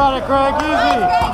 got it, Craig. Easy.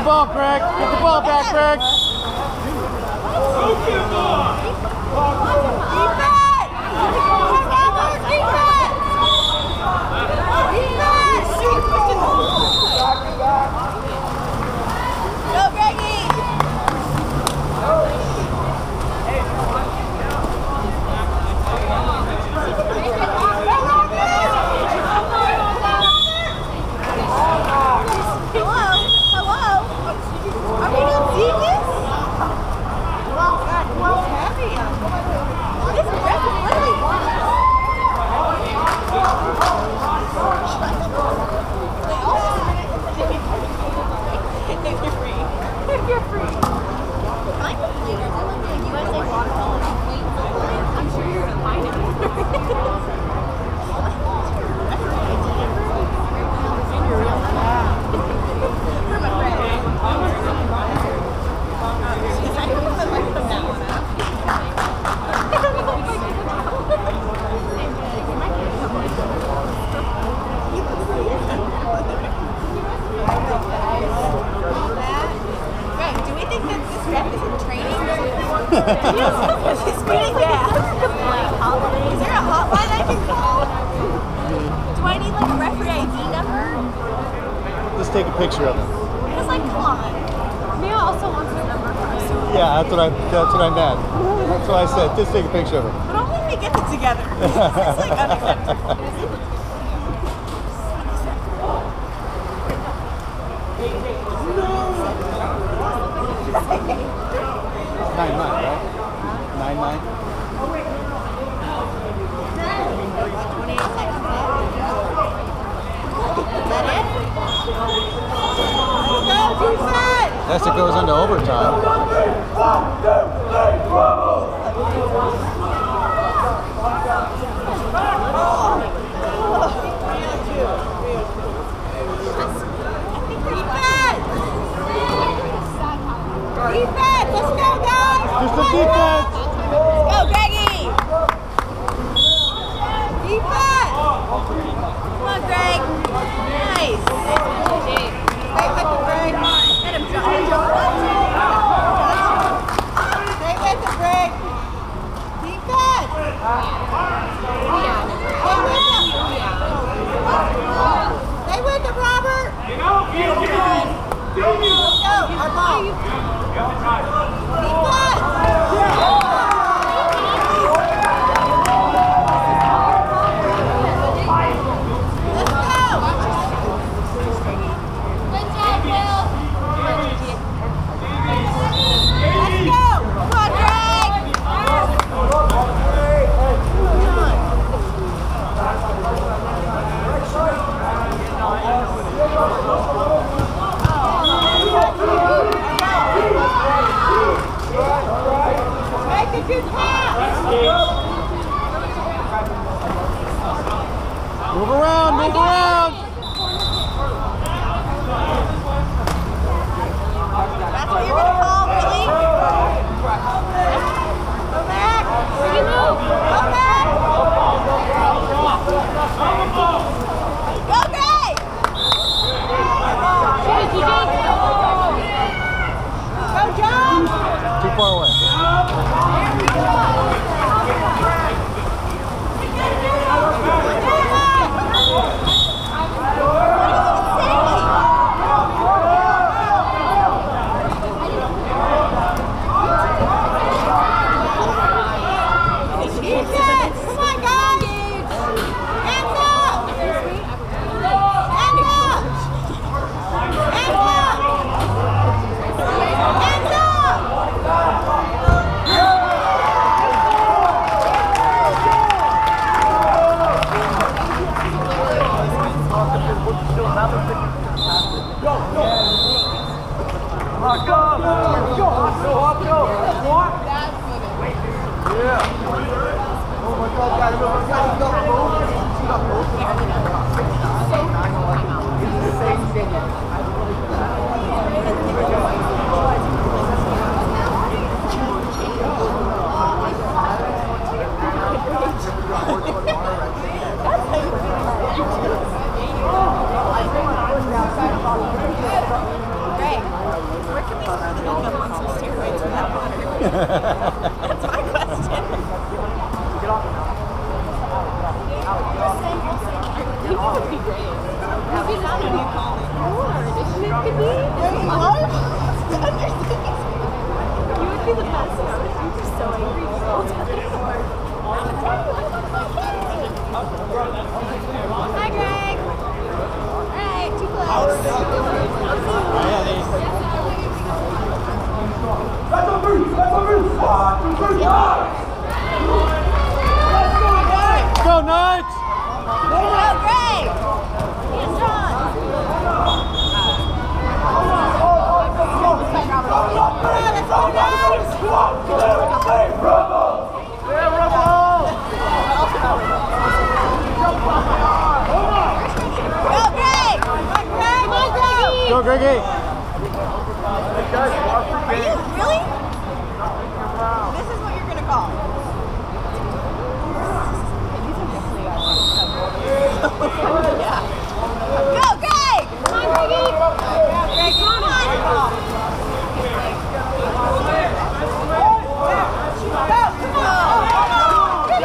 ball, Craig. Get the ball back, Craig. Is there a hotline I can call? Do I need like a referee ID number? Just take a picture of him. Because like, come on. Mia also wants his number for us. Yeah, that's what I meant. That's what I said. Just take a picture of him. But only if we get it together. It's like unacceptable. 9-9, right? 9-9. 28 seconds left. Is that it? Let's go, defense! Yes, it goes into overtime. Defense! Let's go, guys! Just the defense! Let's go, Greggy! Defense! Come on, Greg! Nice! Stay with the Greg! Let him jump! Stay with the Greg! Defense! Stay with him, Robert! Let's go! Our ball! Move around, move around! That's what you're gonna call, really? Go back! Where you move? Go back! Go, Gray! Go, John! Too far away. Go, Greggy. Are you really? This is what you're gonna call. Yeah. Go, Greg! Come on, Greggy! Greg, come on! Go, come on! Good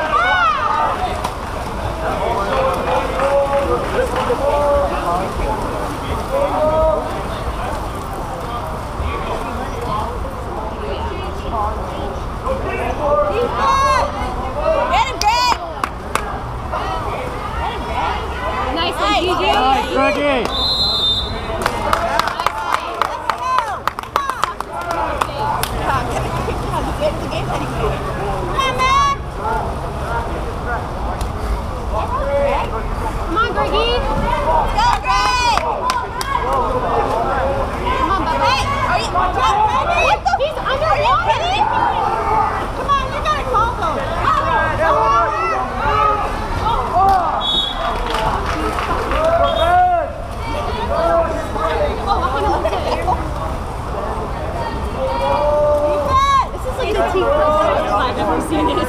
Get him, Greg! Nice one, Gigi. Nice, Greggy. Come on, Greggy. Go, Greg! Come on, Bubba. Hey, are you? He's underwater. Come on, you gotta call them. This is like the team first I've ever seen it.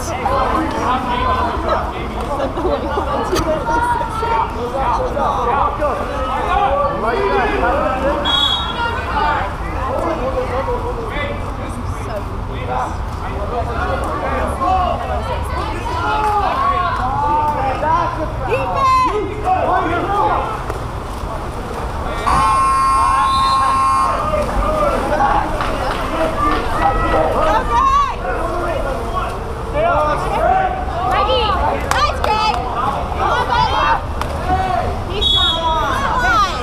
Greggy! Nice, Greg! Come on, buddy! He's strong. Come on!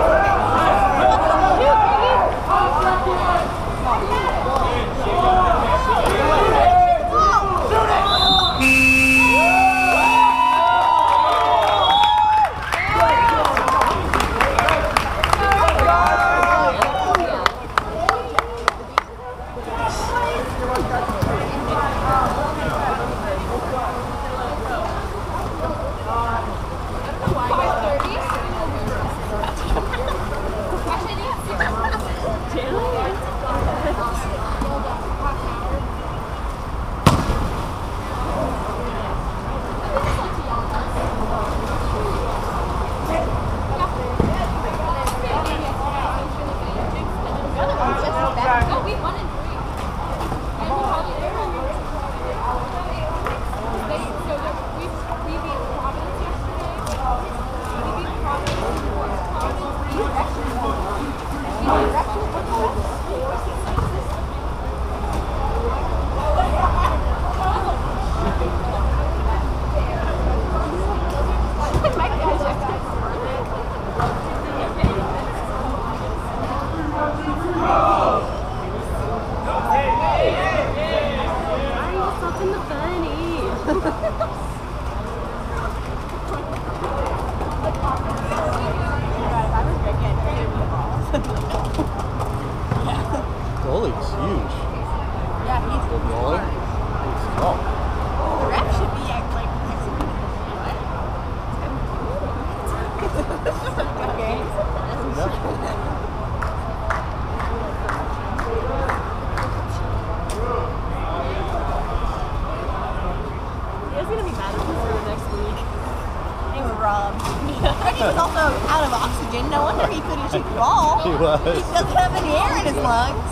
Goalie's huge. Yeah, he's The goalie? He's tall. The ref should be like okay. He's gonna be mad at us for the next week. They were robbed. He was also out of oxygen. No wonder he couldn't shoot the ball. He was. He doesn't have any air in his lungs.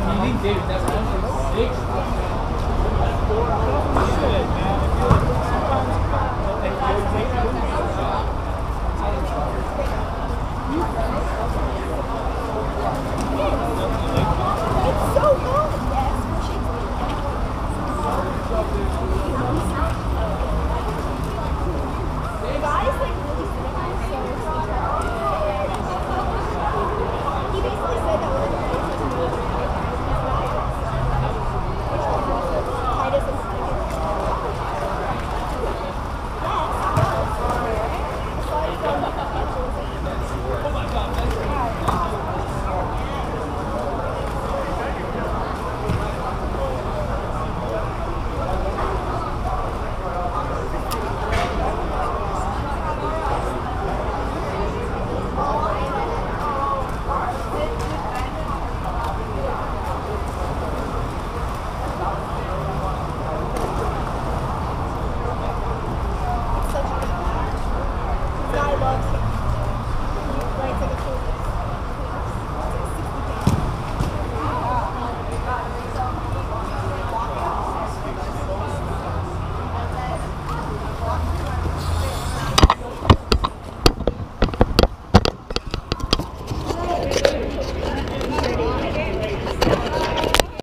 You think David, that's 1 for 6?